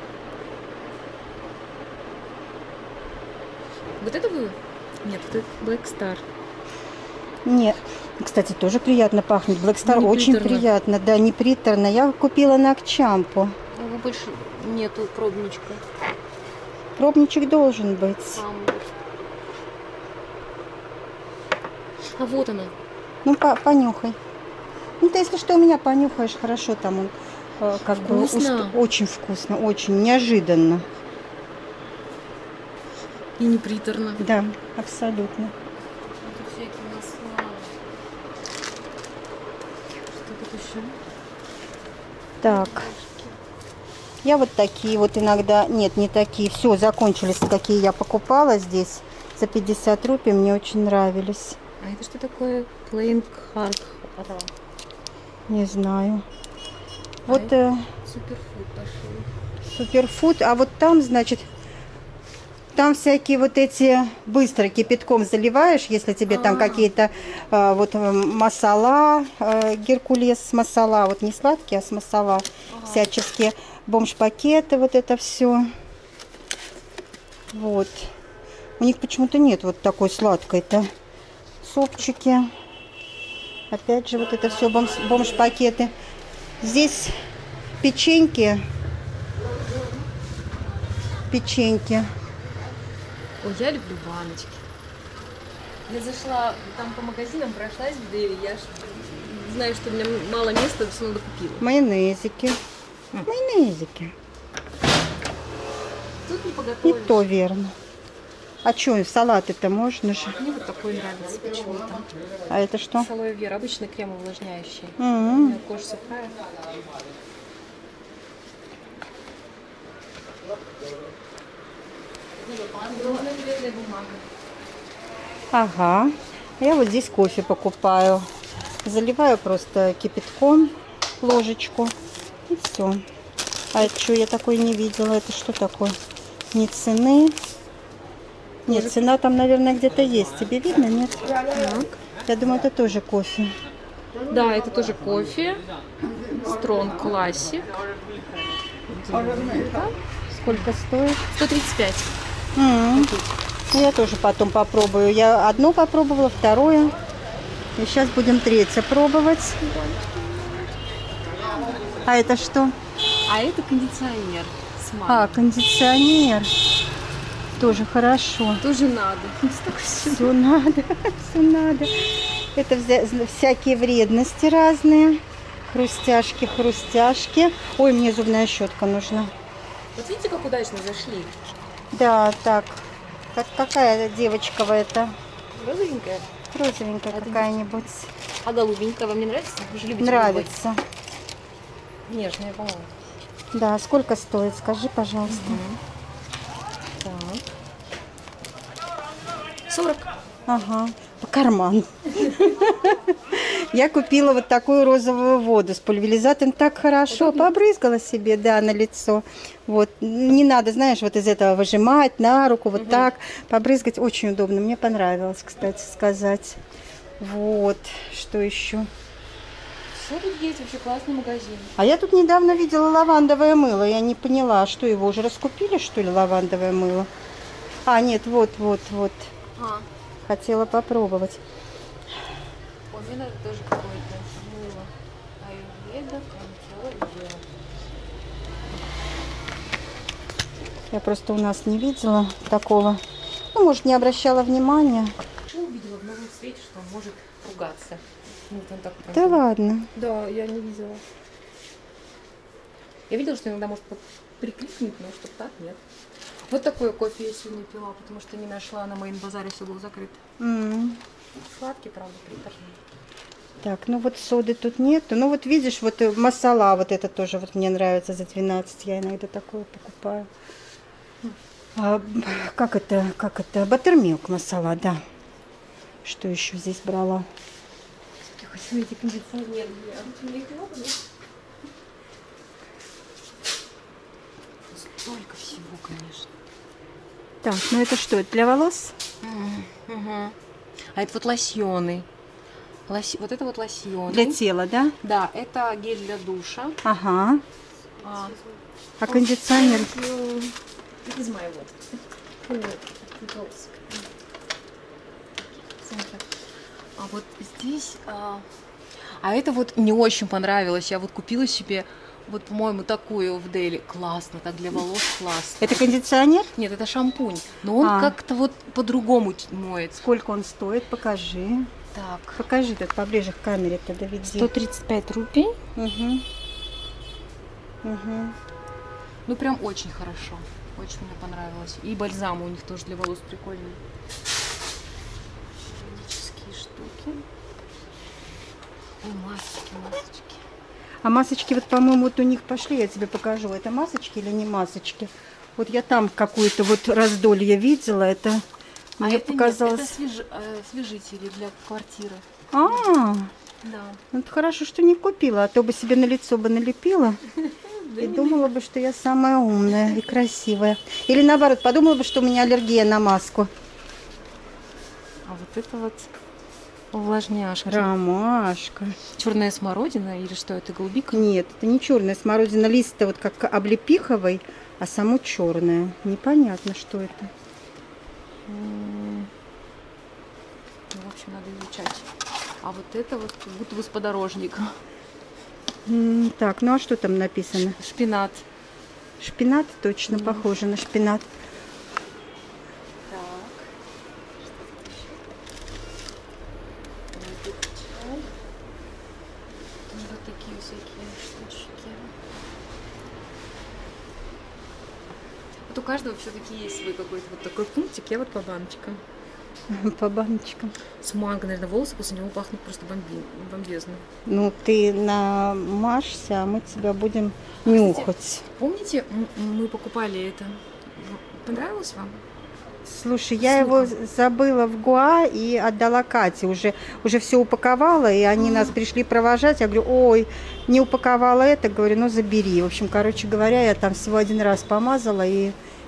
Вот это вы? Нет, вот это Black Star. Нет. Кстати, тоже приятно пахнет. Black Star Не очень приторно. приятно. Да, не приторно. Я купила Накчампу. А его больше нету пробничка. Пробничек должен быть. А вот она. Ну, понюхай. Ну, ты, если что, у меня понюхаешь, хорошо, там он как бы Вкусно. очень вкусно, очень неожиданно. И не приторно. Да, абсолютно. Тут всякие масла. Что тут еще? Так. Я вот такие вот иногда... Нет, не такие. Все, закончились, какие я покупала здесь. За 50 рупий мне очень нравились. А это что такое? Plain Hark. Не знаю. Вот Суперфуд пошел. суперфуд. А вот там, значит... Там всякие вот эти быстро кипятком заливаешь, если тебе там какие-то вот масала, геркулес масала, вот не сладкие, а с масала, всяческие бомж-пакеты, вот это все. Вот. У них почему-то нет вот такой сладкой-то. Супчики. Опять же вот это все бомж-пакеты. Здесь печеньки. Печеньки. Ой, я люблю баночки. Я зашла там по магазинам, прошлась в Дели, я знаю, что у меня мало места, все равно купила. Майонезики. Майонезики. Тут не И поготовишь. то верно. А что, салаты-то можно же? Мне вот такой нравится почему-то. А это что? С алоэ вера, обычный крем увлажняющий. У М. меня кожа сухая. Туалетная бумага. Ага. Я вот здесь кофе покупаю. Заливаю просто кипятком ложечку. И все. А это что, я такой не видела. Это что такое? Ни цены. Нет, цена там, наверное, где-то есть. Тебе видно, нет? Я думаю, это тоже кофе. Да, это тоже кофе. Strong Classic. Сколько стоит? 135. Ну, я тоже потом попробую. Я одно попробовала, второе. И сейчас будем третье пробовать. А это что? А это кондиционер с А, кондиционер. Тоже хорошо. Тоже надо. Столько всего. Все надо, все надо. Это всякие вредности разные. Хрустяшки, хрустяшки. Ой, мне зубная щетка нужна. Вот видите, как удачно зашли? Да, так. Какая девочка это? Розовенькая. Розовенькая какая-нибудь. А голубенькая вам не нравится? Вы же любите Нравится. голубой. Нежная, по-моему. Да, сколько стоит? Скажи, пожалуйста. Так. 40. Ага, по карману. Я купила вот такую розовую воду с пульверизатором. Так хорошо, побрызгала себе, да, на лицо. Вот, не надо, знаешь, вот из этого выжимать на руку, вот так, побрызгать. Очень удобно, мне понравилось, кстати сказать. Вот, что еще? Все тут есть, вообще классный магазин. А я тут недавно видела лавандовое мыло, я не поняла, что его уже раскупили, что ли, лавандовое мыло? А, нет, вот. А, Хотела попробовать. ой, мне надо тоже какое-то мыло. Аюрведа, контроль. Я просто у нас не видела такого. Ну, может, не обращала внимания. Я увидела в новом свете, что он может ругаться. Ну, вот он так прям- Да ладно. Да, я не видела. Я видела, что иногда может прикликнуть, но что так нет. Вот такое кофе я сегодня пила, потому что не нашла на моем базаре, все было закрыто. М. Сладкий, правда, приторный. Так, ну вот соды тут нету. Ну вот видишь, вот масала, вот это тоже вот мне нравится за 12. Я иногда такое покупаю. А, как это? Баттермилк масала, да. Что еще здесь брала? Эти кондиционеры. Столько всего, конечно. Так, ну это что, это для волос? Угу. А это вот лосьоны. Вот это вот лосьоны. Для тела, да? Да, это гель для душа. Ага. А кондиционер? Из моего. А вот здесь... А это вот мне очень понравилось. Я вот купила себе, вот, по-моему, такую в Дели. Классно, так для волос классно. Это кондиционер? Нет, это шампунь. Но он как-то вот по-другому моет. Сколько он стоит? Покажи. Так. Покажи так поближе к камере тогда види. 135 рублей. Угу. Угу. Ну, прям очень хорошо. Очень мне понравилось. И бальзам у них тоже для волос прикольный. Магические штуки. Ой, масочки. А масочки, вот, по-моему, вот у них пошли, я тебе покажу. Это масочки или не масочки? Вот я там какое-то вот раздолье видела, это мне это показалось... Нет, это освежители для квартиры. Да. Ну, это хорошо, что не купила, а то бы себе на лицо бы налепила. И думала бы, что я самая умная и красивая. Или наоборот, подумала бы, что у меня аллергия на маску. А вот это вот увлажняшки. Ромашка. Черная смородина или что это, голубика? Нет, это не черная смородина. Лист-то вот как облепиховый, а само черное. Непонятно, что это. Ну, в общем, надо изучать. А вот это вот как будто бы с подорожника. Так, ну а что там написано? Шпинат. Шпинат? Точно похоже на шпинат. Так. Вот такие всякие штучки. Вот у каждого все-таки есть свой какой-то вот такой пунктик. Я вот по баночкам. По баночкам. С манго, наверное, волосы после него пахнут просто бомбезно. Ну, ты намажься, а мы тебя будем нюхать. Помните, мы покупали это? Понравилось вам? Слушай, я его забыла в Гоа и отдала Кате. Уже все упаковала, и они нас пришли провожать. Я говорю, ой, не упаковала это. Говорю, ну забери. В общем, короче говоря, я там всего один раз помазала и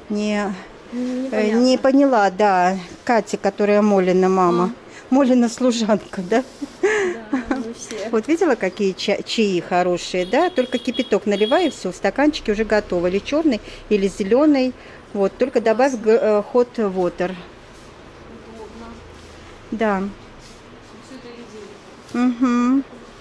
не поняла, да. Катя, которая Молина мама. Молина служанка, да? Да, мы все. Вот видела, какие чаи хорошие, да? Только кипяток наливай, и все, в стаканчике уже готово. Или черный, или зеленый. Вот, только добавь hot water. Удобно. Да. Все это видели. Угу.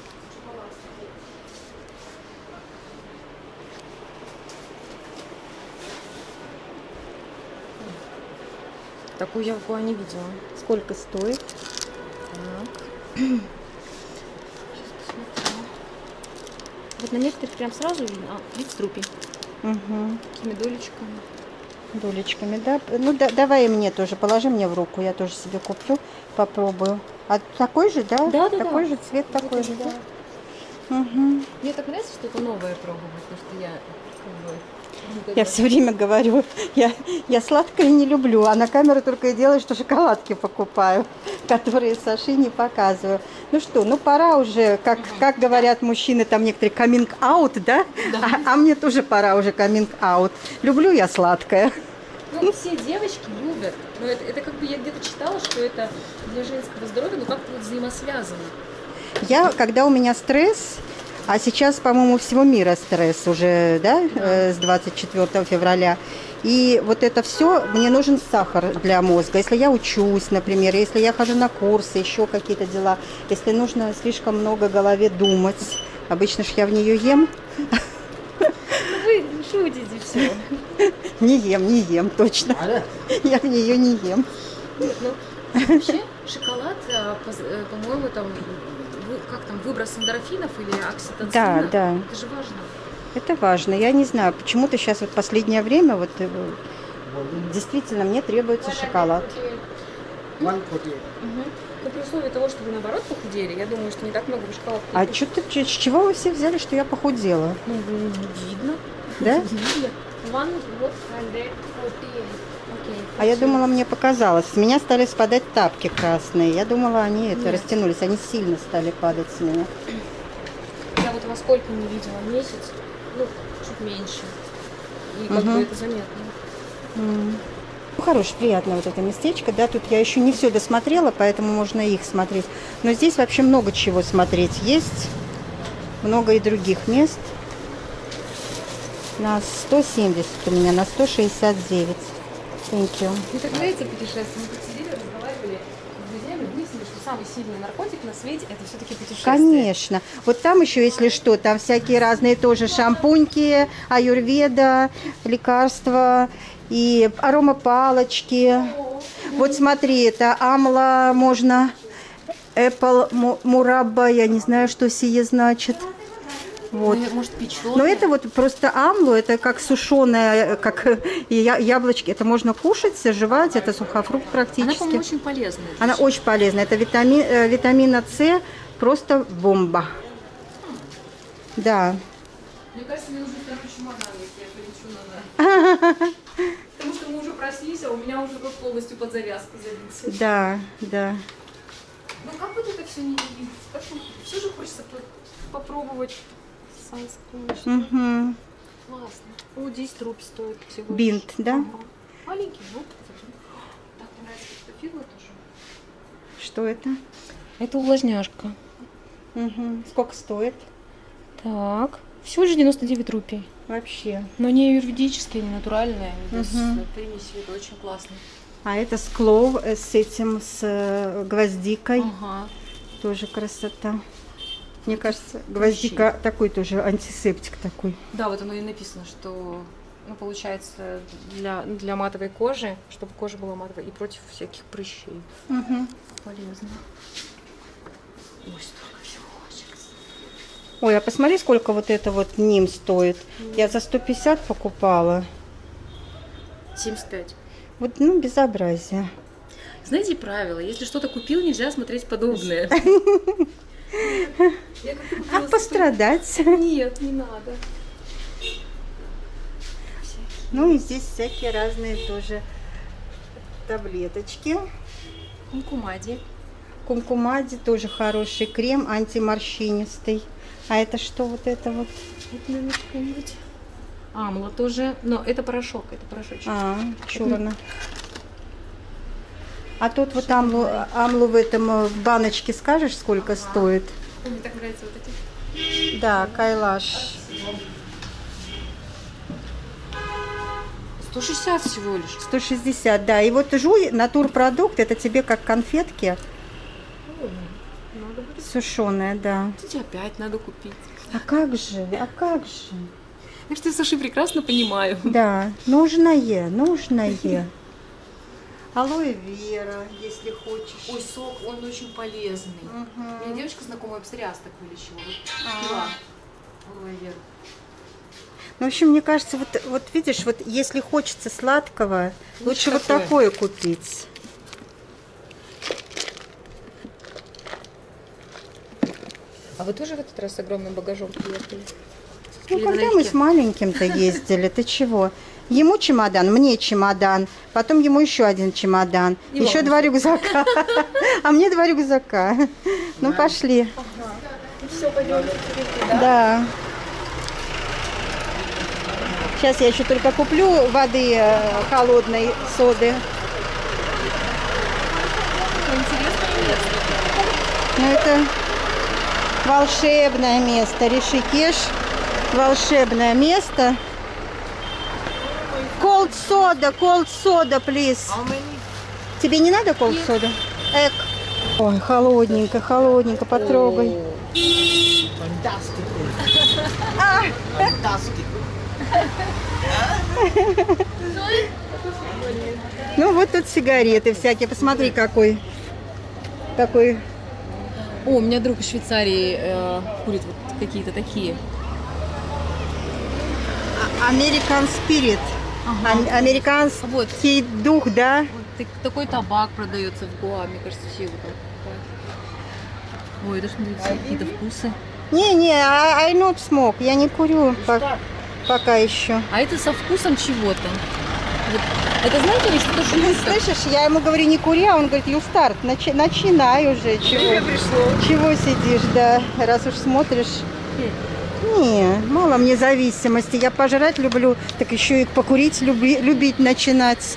Такую я в Гоа не видела. Сколько стоит? Так. Сейчас посмотрю. Вот на некоторых прям сразу видно. Вид струпи. Угу. Такими долечками. Долечками, да? Ну, давай мне тоже, положи мне в руку, я тоже себе куплю, попробую. А такой же, да? Да. Такой же цвет, такой же, да? Угу. Мне так нравится что-то новое пробовать, потому что я Я все время говорю, я сладкое не люблю, а на камеру только и делаю, что шоколадки покупаю, которые Саши не показываю. Ну что, ну пора уже, как говорят мужчины, там некоторые coming out, да? А мне тоже пора уже coming out. Люблю я сладкое. Ну, все девочки любят. Но это как бы я где-то читала, что это для женского здоровья, но как-то вот взаимосвязано. Когда у меня стресс, а сейчас, по-моему, всего мира стресс уже, да, с 24 февраля. И вот это все, мне нужен сахар для мозга. Если я учусь, например, если я хожу на курсы, еще какие-то дела, если нужно слишком много голове думать, обычно ж я в нее ем. Вы шутите все. Не ем, точно. Я в нее не ем. Нет, ну, вообще шоколад, по-моему, там, как там, выброс эндорфинов или окситоцина. Да. Это же важно. Это важно. Я не знаю, почему-то сейчас вот последнее время вот действительно мне требуется шоколад. Но при условии того, что вы наоборот похудели, я думаю, что не так много вы шоколадки. А с чего вы все взяли, что я похудела? Ну, видно. Да? Видно. One what 148. Okay. А я думала, мне показалось. С меня стали спадать тапки красные. Я думала, они растянулись. Они сильно стали падать с меня. Я вот во сколько не видела? Месяц? Ну, чуть меньше. И как бы это заметно. Ну, хорошее, приятное вот это местечко. Да, тут я еще не все досмотрела, поэтому можно их смотреть. Но здесь вообще много чего смотреть есть. Много и других мест. На 170 у меня, на 169. Thank you. Мне так нравится путешествие. Мы тут сидели, разговаривали с друзьями, выяснили, что самый сильный наркотик на свете это все-таки путешествие. Конечно. Вот там еще, если что, там всякие разные тоже шампуньки, аюрведа, лекарства и аромапалочки. Вот смотри, это амла можно, Apple мурабба, я не знаю, что сие значит. Вот. Ну, может, печёное? Но это вот просто амлу, это как сушеное, как яблочки. Это можно кушать, жевать, это сухофрукт практически. Она, по-моему, очень полезная. Она очень полезная. Это витамина С, просто бомба. Да. Мне кажется, мне нужен второй чемодан, если я полечу на... Потому что мы уже проснись, а у меня уже рот полностью под завязку забился. Да, да. Ну как вот это все не видно? Все же хочется попробовать. Угу. Классно. О, 10 рублей стоит всего. Бинт, да? Ага. Маленький, ну. Так, мне нравится, что фигла тоже. Что это? Это увлажняшка. Угу. Сколько стоит? Так, всего лишь 99 рупий. Вообще. Но не юридические, не натуральные, они без примесей, это очень классно. А это с клов, с этим, с гвоздикой. Ага. Тоже красота. Мне кажется, гвоздика такой тоже антисептик такой. Да, вот оно и написано, что, ну, получается, для матовой кожи, чтобы кожа была матовой и против всяких прыщей. Угу. Полезно. Ой, столько всего хочется. Ой, а посмотри, сколько вот это вот ним стоит. Я за 150 покупала. 75. Вот, ну, безобразие. Знаете правило, если что-то купил, нельзя смотреть подобное. А пострадать? Нет, не надо. Ну и здесь всякие разные тоже таблеточки. Кумкумади. Кумкумади тоже хороший крем, антиморщинистый. А это что вот это вот? Это, наверное, какой-нибудь. Амла тоже, но это порошок, это порошочек. А, черно. А тут вот амлу в этом в баночке скажешь, сколько стоит? Мне так нравятся вот эти. Да, кайлаш. 160 всего лишь. 160, да. И вот жуй, натурпродукт, это тебе как конфетки. Надо будет. Сушеная, да. Кстати, опять надо купить. А как же, а как же? Так что я Саши прекрасно понимаю. Да, нужное, нужное. Алоэ вера, если хочешь. Ой, сок, он очень полезный. У меня девочка знакомая псориаз так вылечила. Вот пила алоэ веру. Ну, в общем, мне кажется, вот видишь, вот если хочется сладкого, лучше вот такое купить. А вы тоже в этот раз с огромным багажом приехали? Ну, Или когда мы налегке? с маленьким-то ездили, ты чего? Ему чемодан, мне чемодан, потом ему еще один чемодан, И еще вам 2 рюкзака, а мне 2 рюкзака. Ну, пошли. Все, пойдем. Да. Сейчас я еще только куплю воды холодной, соды. Ну, это волшебное место. Ришикеш. Волшебное место. Cold soda, please. Тебе не надо cold soda? Эк. Ой, холодненько, холодненько, потрогай. Ну вот тут сигареты всякие. Посмотри, какой. О, у меня друг из Швейцарии курит вот какие-то такие. American Spirit. Американский дух, да? Такой табак продается в Гоа, мне кажется, все его там покупают. Ой, это что какие-то вкусы. Не, I not smoke, я не курю пока еще. А это со вкусом чего-то. Вот. Это, знаете, ли, что-то жуется. Слышишь, я ему говорю, не кури, а он говорит, you start, начинай уже. Чего сидишь, да, раз уж смотришь. Не, мало мне зависимости. Я пожрать люблю, так еще и покурить любить начинать.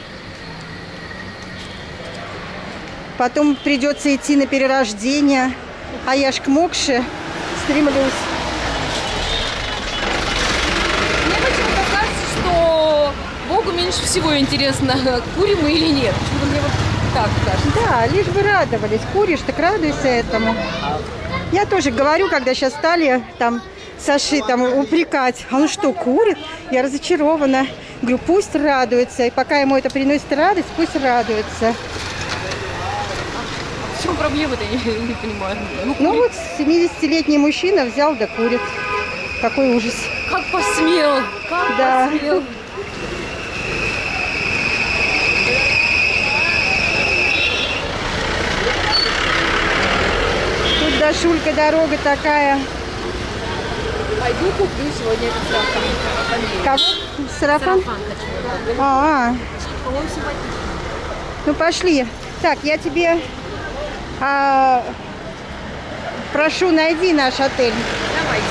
Потом придется идти на перерождение. А я ж к мокше стремлюсь. Мне почему-то кажется, что Богу меньше всего интересно, курим мы или нет. Почему-то мне вот так кажется. Да, лишь бы радовались. Куришь, так радуйся этому. Я тоже говорю, когда сейчас стали там Саши там упрекать. А он что, курит? Я разочарована. Говорю, пусть радуется. И пока ему это приносит радость, пусть радуется. В чем проблема-то, я не понимаю. Ну вот 70-летний мужчина взял да курит. Какой ужас. Как посмел! Как Да. посмел! Тут до Шулька дорога такая. Пойду куплю сегодня этот сарафан. Кого? Сарафан? Хочу. По-моему, симпатично. Ну пошли. Так, я тебе прошу, найди наш отель. Давайте.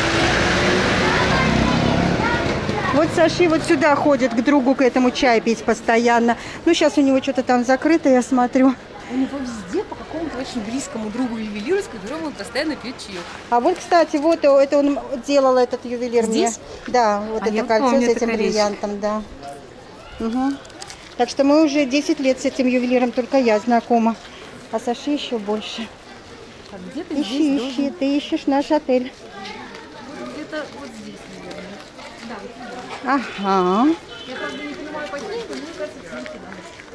Вот Саши вот сюда ходит к другу, к этому чай пить постоянно. Ну, сейчас у него что-то там закрыто, я смотрю. У него везде по какому-то очень близкому другу ювелиру, с которым он постоянно пьет чаек. А вот, кстати, вот это он делал, этот ювелир Здесь? мне. Да, вот это кольцо помню, с этим бриллиантом, да. Угу. Так что мы уже 10 лет с этим ювелиром, только я знакома. А Саши еще больше. А где-то Ищи, здесь ищи, ты ищешь наш отель. где-то вот здесь, наверное. Да. Ага. Я, правда, не понимаю по книге, но мне кажется, это сюда.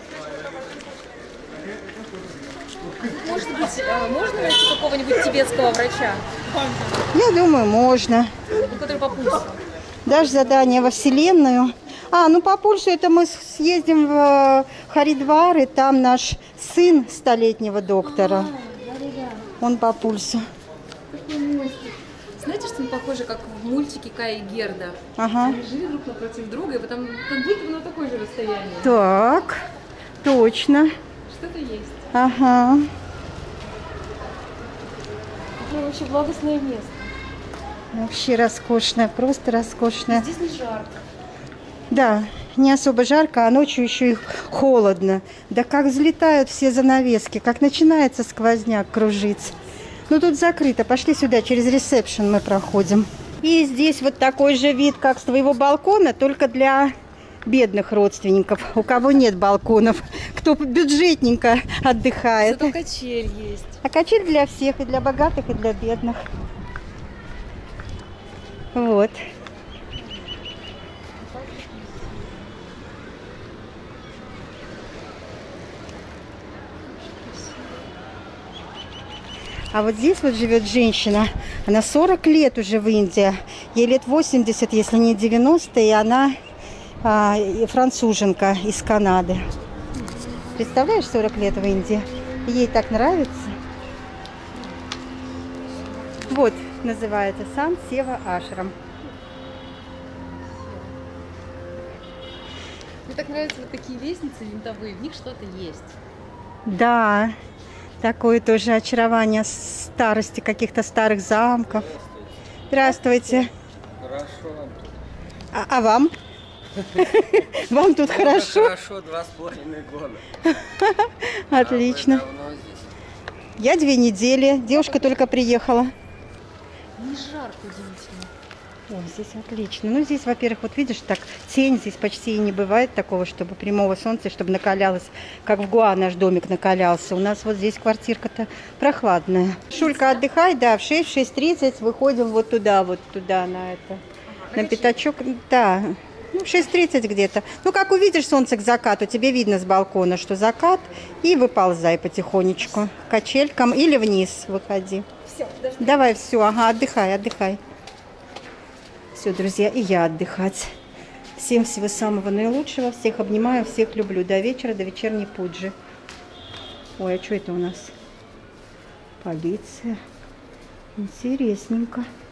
Может быть, можно найти какого-нибудь тибетского врача? Я думаю, можно. Который по пульсу. Дашь задание во Вселенную. Ну по пульсу это мы съездим в Харидвар, и там наш сын 100-летнего доктора. Он по пульсу. Знаете, что он похоже, как в мультике Кая и Герда? Ага. Они жили друг напротив друга, и потом как будто бы на такое же расстояние. Так, точно. Что-то есть. Ага. Какое вообще благостное место. Вообще роскошное, просто роскошное. Здесь не жарко. Да, не особо жарко, а ночью еще и холодно. Да как взлетают все занавески, как начинается сквозняк кружить. Ну тут закрыто, пошли сюда, через ресепшн мы проходим. И здесь вот такой же вид, как с твоего балкона, только для бедных родственников, у кого нет балконов, кто бюджетненько отдыхает. Зато качель есть. А качель для всех, и для богатых, и для бедных. Вот. А вот здесь вот живет женщина, она 40 лет уже в Индии, ей лет 80, если не 90, и она француженка из Канады. Представляешь, 40 лет в Индии? Ей так нравится. Вот, называется Сан Сева Ашрам. Мне так нравятся вот такие лестницы винтовые, в них что-то есть. Да, такое тоже очарование старости, каких-то старых замков. Здравствуйте. Хорошо. А вам? Вам тут хорошо? Хорошо, 2,5 года. Отлично. А вы давно здесь? Я 2 недели. Девушка только приехала. Не жарко, удивительно. Ой, здесь отлично. Ну, здесь, во-первых, вот видишь, так тень здесь почти и не бывает такого, чтобы прямого солнца, чтобы накалялось, как в Гоа наш домик накалялся. У нас вот здесь квартирка-то прохладная. Шулька, отдыхай, да, в 6-6:30 выходим вот туда, на это, на пятачок. Да, ну, 6:30 где-то. Ну, как увидишь солнце к закату, тебе видно с балкона, что закат, и выползай потихонечку к качелькам или вниз выходи. Все, Давай, все, ага, отдыхай. Все, друзья, и я отдыхать. Всем всего самого наилучшего. Всех обнимаю, всех люблю. До вечера, до вечерней пуджи. Ой, а что это у нас? Полиция. Интересненько.